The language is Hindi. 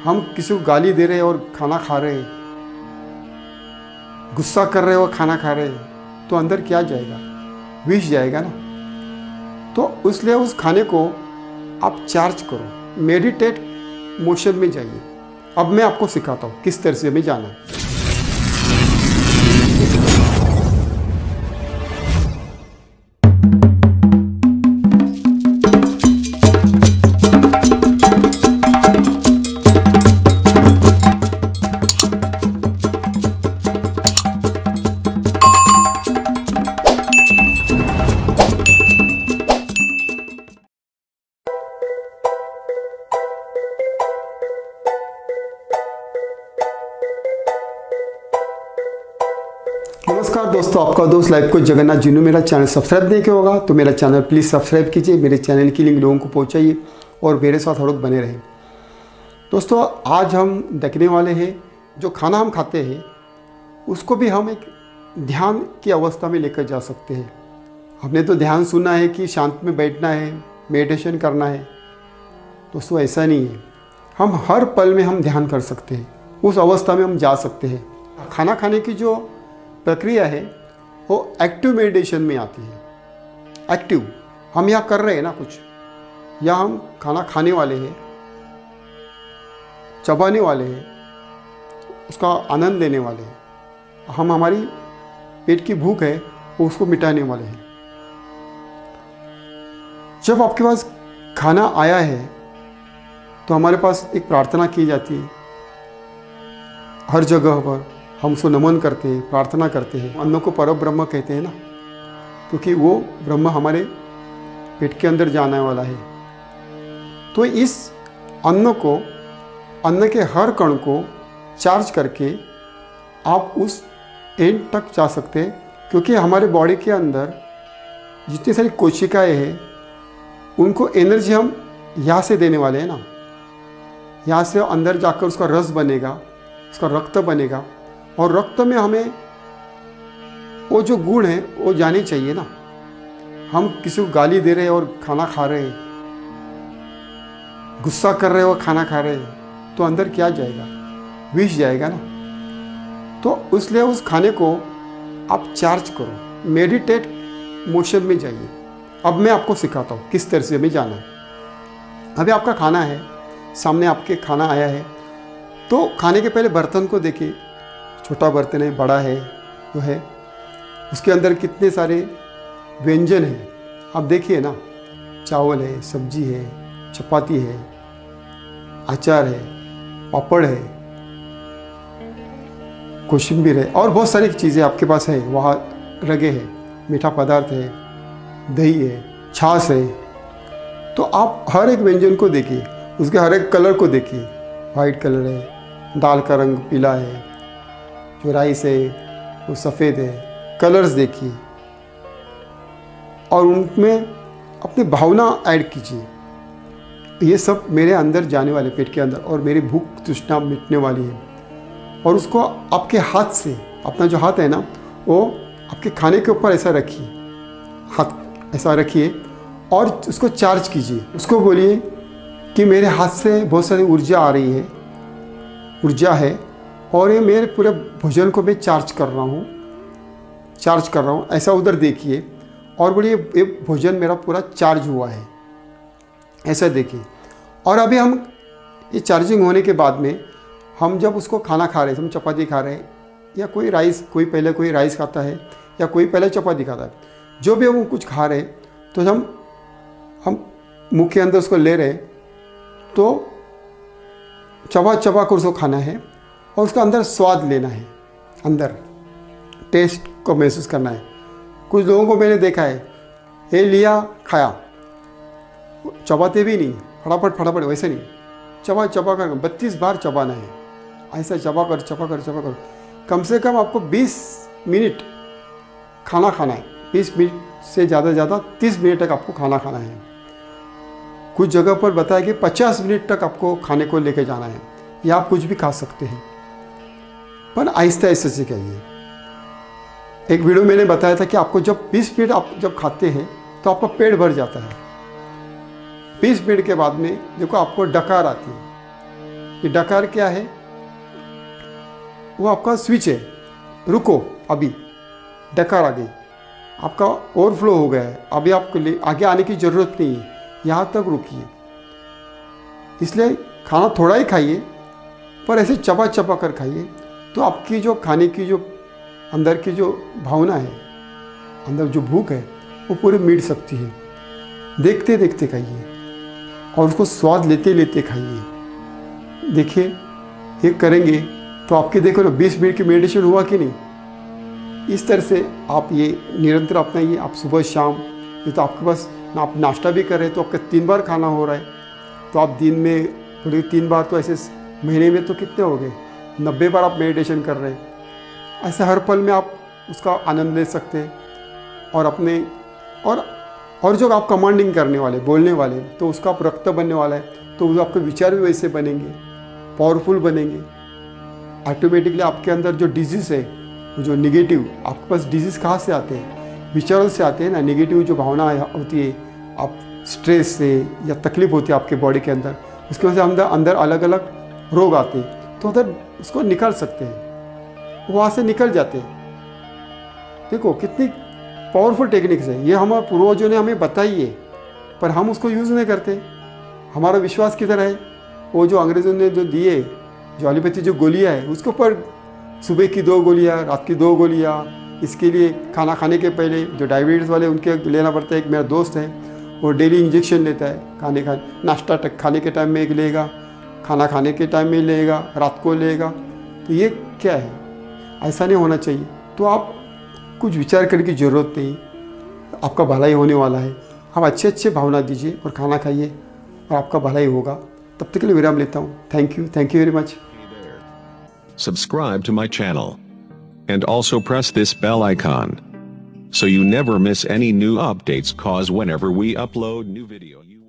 हम किसी को गाली दे रहे हैं और खाना खा रहे हैं, गुस्सा कर रहे हो खाना खा रहे हैं, तो अंदर क्या जाएगा? विष जाएगा ना। तो इसलिए उस खाने को आप चार्ज करो, मेडिटेट मोशन में जाइए। अब मैं आपको सिखाता हूँ किस तरह से हमें जाना है। नमस्कार दोस्तों, आपका दोस्त लाइफ कोच जगन्नाथ जिन्हों मेरा चैनल सब्सक्राइब नहीं किया होगा तो मेरा चैनल प्लीज़ सब्सक्राइब कीजिए। मेरे चैनल की लिंक लोगों को पहुंचाइए और मेरे साथ हर वक्त बने रहें। दोस्तों, आज हम देखने वाले हैं जो खाना हम खाते हैं उसको भी हम एक ध्यान की अवस्था में लेकर जा सकते हैं। हमने तो ध्यान सुना है कि शांत में बैठना है, मेडिटेशन करना है। दोस्तों, ऐसा नहीं है। हम हर पल में हम ध्यान कर सकते हैं, उस अवस्था में हम जा सकते हैं। खाना खाने की जो प्रक्रिया है वो एक्टिव मेडिटेशन में आती है। एक्टिव हम यहाँ कर रहे हैं ना कुछ, या हम खाना खाने वाले हैं, चबाने वाले हैं, उसका आनंद लेने वाले हैं। हम हमारी पेट की भूख है वो उसको मिटाने वाले हैं। जब आपके पास खाना आया है तो हमारे पास एक प्रार्थना की जाती है। हर जगह पर हम उसको नमन करते हैं, प्रार्थना करते हैं। अन्न को परम ब्रह्म कहते हैं ना, क्योंकि वो ब्रह्म हमारे पेट के अंदर जाने वाला है। तो इस अन्न को, अन्न के हर कण को चार्ज करके आप उस एंड तक जा सकते हैं, क्योंकि हमारे बॉडी के अंदर जितनी सारी कोशिकाएं हैं उनको एनर्जी हम यहाँ से देने वाले हैं ना। यहाँ से अंदर जाकर उसका रस बनेगा, उसका रक्त बनेगा, और रक्त में हमें वो जो गुण है वो जाने चाहिए ना। हम किसी को गाली दे रहे हैं और खाना खा रहे हैं, गुस्सा कर रहे हो खाना खा रहे हैं, तो अंदर क्या जाएगा? विष जाएगा ना। तो इसलिए उस खाने को आप चार्ज करो, मेडिटेट मोशन में जाइए। अब मैं आपको सिखाता हूँ किस तरह से हमें जाना है। अभी आपका खाना है, सामने आपके खाना आया है, तो खाने के पहले बर्तन को देखिए। छोटा बर्तन है, बड़ा है, जो है उसके अंदर कितने सारे व्यंजन हैं आप देखिए ना। चावल है, सब्जी है, चपाती है, अचार है, पापड़ है, कोशिम्बीर है, और बहुत सारी चीज़ें आपके पास है। वहाँ रगे है, मीठा पदार्थ है, दही है, छाछ है। तो आप हर एक व्यंजन को देखिए, उसके हर एक कलर को देखिए। वाइट कलर है, दाल का रंग पीला है, जो राइस है वो सफ़ेद है। कलर्स देखिए और उनमें अपनी भावना ऐड कीजिए। ये सब मेरे अंदर जाने वाले, पेट के अंदर, और मेरी भूख तृष्णा मिटने वाली है। और उसको आपके हाथ से, अपना जो हाथ है ना, वो आपके खाने के ऊपर ऐसा रखिए, हाथ ऐसा रखिए और उसको चार्ज कीजिए। उसको बोलिए कि मेरे हाथ से बहुत सारी ऊर्जा आ रही है, ऊर्जा है, और ये मेरे पूरे भोजन को मैं चार्ज कर रहा हूँ, ऐसा उधर देखिए। और बोलिए ये भोजन मेरा पूरा चार्ज हुआ है, ऐसा देखिए। और अभी हम ये चार्जिंग होने के बाद में हम जब उसको खाना खा रहे हैं, हम चपाती खा रहे हैं या कोई राइस, कोई पहले कोई राइस खाता है या कोई पहले चपाती खाता है, जो भी हम कुछ खा रहे हैं, तो हम मुँह के अंदर उसको ले रहे हैं, तो चबा चबा कर उसको खाना है और उसका अंदर स्वाद लेना है, अंदर टेस्ट को महसूस करना है। कुछ लोगों को मैंने देखा है, ये लिया खाया, चबाते भी नहीं, फटाफट वैसे नहीं, चबा कर 32 बार चबाना है। ऐसा चबा कर कम से कम आपको 20 मिनट खाना खाना है। 20 मिनट से ज़्यादा 30 मिनट तक आपको खाना खाना है। कुछ जगह पर बताया कि 50 मिनट तक आपको खाने को लेके जाना है, या आप कुछ भी खा सकते हैं, पर आहिस्ता से खाइए। एक वीडियो मैंने बताया था कि आपको जब 20 मिनट आप जब खाते हैं तो आपका पेट भर जाता है। 20 मिनट के बाद में देखो आपको डकार आती है, ये डकार क्या है? वो आपका स्विच है, रुको अभी, डकार आ गई, आपका ओवरफ्लो हो गया है, अभी आपको आगे आने की ज़रूरत नहीं है, यहाँ तक रुकिए। इसलिए खाना थोड़ा ही खाइए, पर ऐसे चबा चबा कर खाइए, तो आपकी जो खाने की जो अंदर की जो भावना है, अंदर जो भूख है, वो पूरी मिट सकती है। देखते देखते खाइए और उसको स्वाद लेते लेते खाइए। देखिए ये करेंगे तो आपके देखो ना 20 मिनट की मेडिटेशन हुआ कि नहीं। इस तरह से आप ये निरंतर अपनाइए। आप सुबह शाम, ये तो आपके पास ना, आप नाश्ता भी कर रहे हैं तो आपका 3 बार खाना हो रहा है, तो आप दिन में बोले 3 बार, तो ऐसे महीने में तो कितने हो गए, 90 बार आप मेडिटेशन कर रहे हैं। ऐसे हर पल में आप उसका आनंद ले सकते हैं। और अपने और जो आप कमांडिंग करने वाले, बोलने वाले, तो उसका आप रक्त बनने वाला है, तो आपके विचार भी वैसे बनेंगे, पावरफुल बनेंगे। ऑटोमेटिकली आपके अंदर जो डिजीज़ है, जो निगेटिव, आपके पास डिजीज़ कहाँ से आते हैं? विचारों से आते हैं ना। निगेटिव जो भावना होती है, आप स्ट्रेस से या तकलीफ होती है आपके बॉडी के अंदर, उसकी वजह से अंदर अलग अलग रोग आते हैं, तो उधर उसको निकाल सकते हैं, वहाँ से निकल जाते हैं। देखो कितनी पावरफुल टेक्निक्स है ये, हमारे पूर्वजों ने हमें बताई है, पर हम उसको यूज़ नहीं करते। हमारा विश्वास किधर है? वो जो अंग्रेज़ों ने जो दिए, जो एलोपैथी जो गोलियाँ है, उसके ऊपर सुबह की 2 गोलियाँ, रात की 2 गोलियाँ, इसके लिए खाना खाने के पहले जो डायबिटीज़ वाले उनके लेना पड़ता है। एक मेरा दोस्त है, वो डेली इंजेक्शन लेता है, नाश्ता खाने के टाइम में एक लेगा, खाना खाने के टाइम में लेगा, रात को लेगा। तो ये क्या है? ऐसा नहीं होना चाहिए। तो आप कुछ विचार करने की ज़रूरत नहीं, आपका भलाई होने वाला है। आप अच्छे अच्छे भावना दीजिए और खाना खाइए और आपका भलाई होगा। तब तक के लिए विराम लेता हूँ। Thank you very much. Subscribe to my channel and also press this bell icon so you never miss any new updates, cause whenever we upload new video